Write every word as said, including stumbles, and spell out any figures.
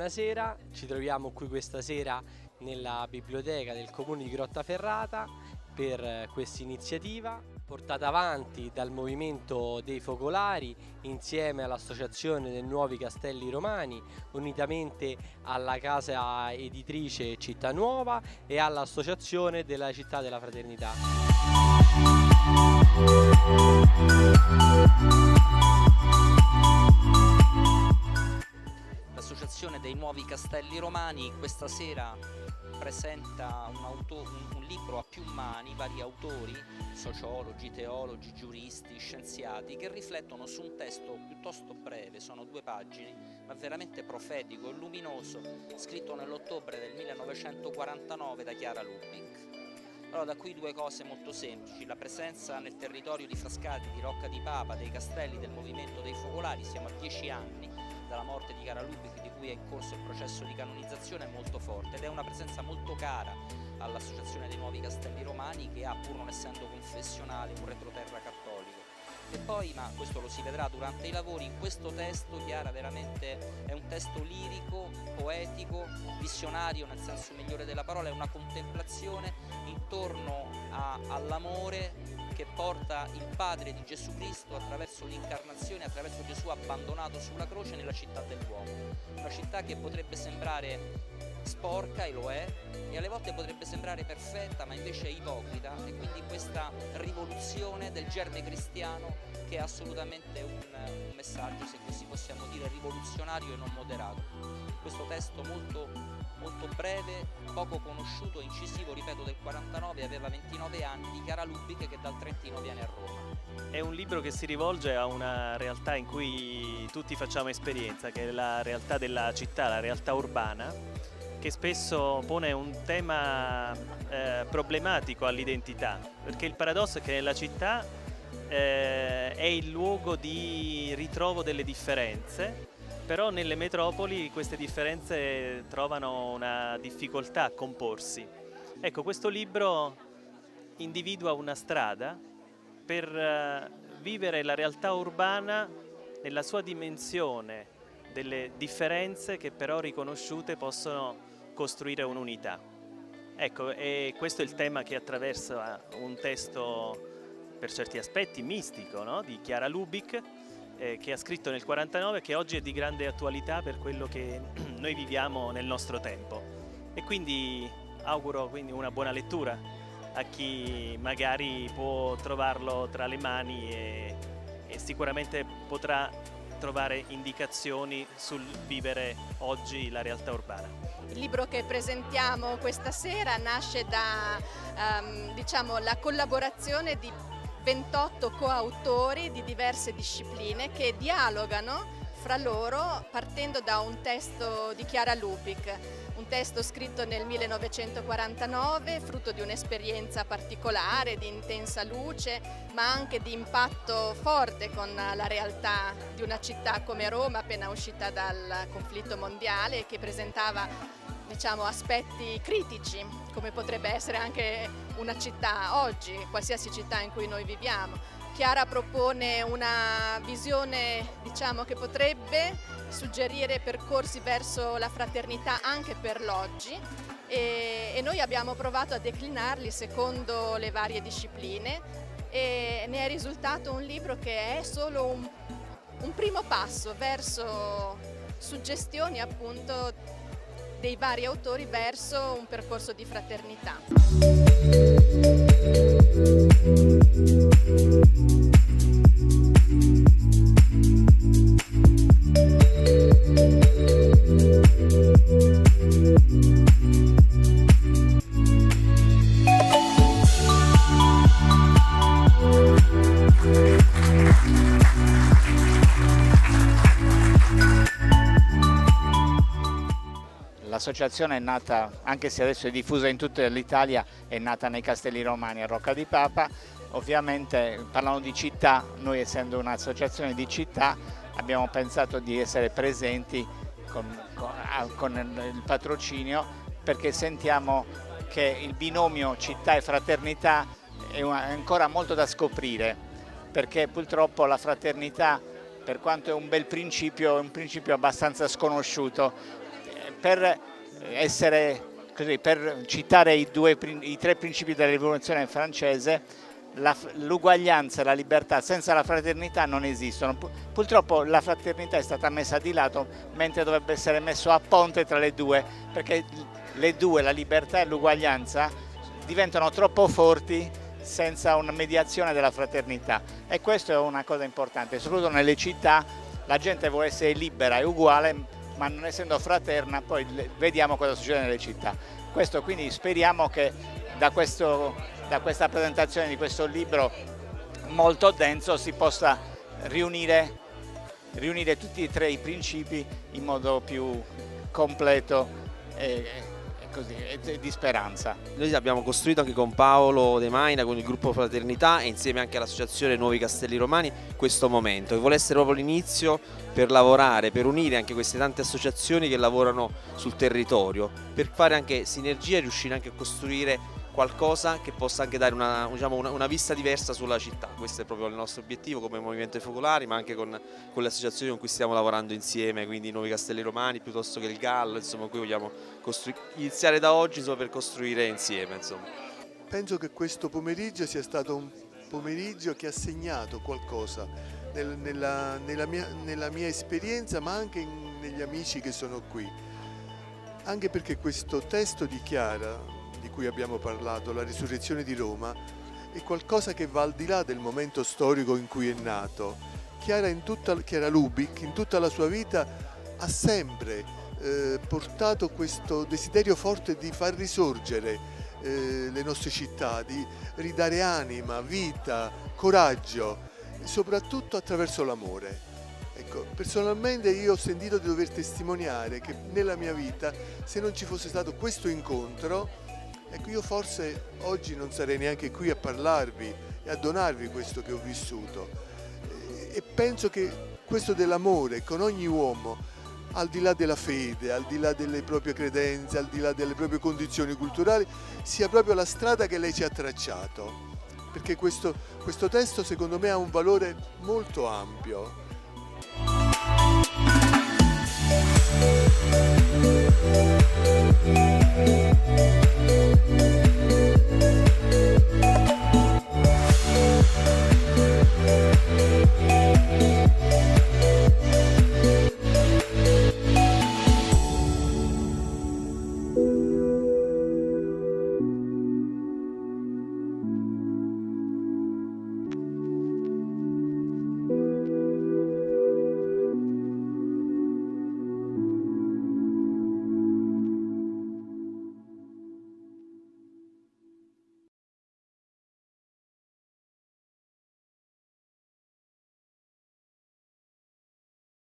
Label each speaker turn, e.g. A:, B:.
A: buonasera, ci troviamo qui questa sera nella biblioteca del comune di Grottaferrata per questa iniziativa portata avanti dal movimento dei focolari insieme all'associazione dei Nuovi Castelli Romani, unitamente alla casa editrice Città Nuova e all'associazione della Città della Fraternità.
B: L'Associazione dei Nuovi Castelli Romani questa sera presenta un, auto, un, un libro a più mani, vari autori, sociologi, teologi, giuristi, scienziati, che riflettono su un testo piuttosto breve, sono due pagine, ma veramente profetico e luminoso, scritto nell'ottobre del millenovecentoquarantanove da Chiara Lubich. Allora, da qui due cose molto semplici: la presenza nel territorio di Frascati, di Rocca di Papa, dei castelli del movimento dei focolari, siamo a dieci anni dalla morte di Chiara Lubich, di cui è in corso il processo di canonizzazione, è molto forte ed è una presenza molto cara all'Associazione dei Nuovi Castelli Romani, che ha, pur non essendo confessionale, un retroterra cattolico. E poi, ma questo lo si vedrà durante i lavori, in questo testo Chiara veramente è un testo lirico, poetico, visionario nel senso migliore della parola, è una contemplazione intorno all'amore che porta il Padre di Gesù Cristo attraverso l'incarnazione, attraverso Gesù abbandonato sulla croce nella città dell'uomo. Una città che potrebbe sembrare sporca, e lo è, e alle volte potrebbe sembrare perfetta, ma invece è ipocrita, e quindi questa rivoluzione del germe cristiano, che è assolutamente un, un messaggio, se così possiamo dire, rivoluzionario e non moderato. Questo testo molto, molto breve, poco conosciuto, incisivo, ripeto, del quarantanove, aveva ventinove anni, di Chiara Lubich, che dal Trentino viene a Roma.
C: È un libro che si rivolge a una realtà in cui tutti facciamo esperienza, che è la realtà della città, la realtà urbana, che spesso pone un tema eh, problematico all'identità, perché il paradosso è che nella città eh, è il luogo di ritrovo delle differenze, però nelle metropoli queste differenze trovano una difficoltà a comporsi. Ecco, questo libro individua una strada per eh, vivere la realtà urbana nella sua dimensione delle differenze, che però riconosciute possono costruire un'unità. Ecco, e questo è il tema che attraversa un testo per certi aspetti mistico, no? Di Chiara Lubich, eh, che ha scritto nel quarantanove, che oggi è di grande attualità per quello che noi viviamo nel nostro tempo. E quindi auguro quindi una buona lettura a chi magari può trovarlo tra le mani e, e sicuramente potrà trovare indicazioni sul vivere oggi la realtà urbana.
D: Il libro che presentiamo questa sera nasce da um, diciamo, la collaborazione di ventotto coautori di diverse discipline che dialogano fra loro partendo da un testo di Chiara Lubich, un testo scritto nel millenovecentoquarantanove, frutto di un'esperienza particolare, di intensa luce, ma anche di impatto forte con la realtà di una città come Roma, appena uscita dal conflitto mondiale, che presentava, diciamo, aspetti critici, come potrebbe essere anche una città oggi, qualsiasi città in cui noi viviamo. Chiara propone una visione, diciamo, che potrebbe suggerire percorsi verso la fraternità anche per l'oggi, e, e noi abbiamo provato a declinarli secondo le varie discipline, e ne è risultato un libro che è solo un, un primo passo verso suggestioni, appunto, dei vari autori verso un percorso di fraternità.
E: L'associazione è nata, anche se adesso è diffusa in tutta l'Italia, è nata nei Castelli Romani a Rocca di Papa. Ovviamente, parlando di città, noi essendo un'associazione di città abbiamo pensato di essere presenti con, con, con il patrocinio, perché sentiamo che il binomio città e fraternità è, una, è ancora molto da scoprire, perché purtroppo la fraternità, per quanto è un bel principio, è un principio abbastanza sconosciuto. per essere così, per citare i, due, i tre principi della rivoluzione francese, l'uguaglianza e la libertà senza la fraternità non esistono. Purtroppo la fraternità è stata messa di lato, mentre dovrebbe essere messo a ponte tra le due, perché le due, la libertà e l'uguaglianza, diventano troppo forti senza una mediazione della fraternità, e questo è una cosa importante. Soprattutto nelle città la gente vuole essere libera e uguale, ma non essendo fraterna poi vediamo cosa succede nelle città. Questo, quindi speriamo che da, questo, da questa presentazione di questo libro molto denso si possa riunire, riunire tutti e tre i principi in modo più completo e, Così, e di speranza.
F: Noi abbiamo costruito anche con Paolo De Maina, con il gruppo Fraternità e insieme anche all'associazione Nuovi Castelli Romani, questo momento, che vuole essere proprio l'inizio per lavorare, per unire anche queste tante associazioni che lavorano sul territorio, per fare anche sinergia e riuscire anche a costruire qualcosa che possa anche dare una, diciamo, una, una vista diversa sulla città. Questo è proprio il nostro obiettivo come Movimento ai Focolari, ma anche con, con le associazioni con cui stiamo lavorando insieme, quindi i Nuovi Castelli Romani piuttosto che il Gallo, insomma, qui vogliamo iniziare da oggi insomma, per costruire insieme. Insomma.
G: Penso che questo pomeriggio sia stato un pomeriggio che ha segnato qualcosa nel, nella, nella, mia, nella mia esperienza, ma anche in, negli amici che sono qui. Anche perché questo testo di Chiara, di cui abbiamo parlato, la risurrezione di Roma, è qualcosa che va al di là del momento storico in cui è nato. Chiara, in tutta, Chiara Lubich in tutta la sua vita ha sempre eh, portato questo desiderio forte di far risorgere eh, le nostre città, di ridare anima, vita, coraggio, soprattutto attraverso l'amore. Ecco, personalmente io ho sentito di dover testimoniare che nella mia vita, se non ci fosse stato questo incontro, ecco, io forse oggi non sarei neanche qui a parlarvi e a donarvi questo che ho vissuto. E penso che questo dell'amore con ogni uomo, al di là della fede, al di là delle proprie credenze, al di là delle proprie condizioni culturali, sia proprio la strada che lei ci ha tracciato. Perché questo, questo testo secondo me ha un valore molto ampio.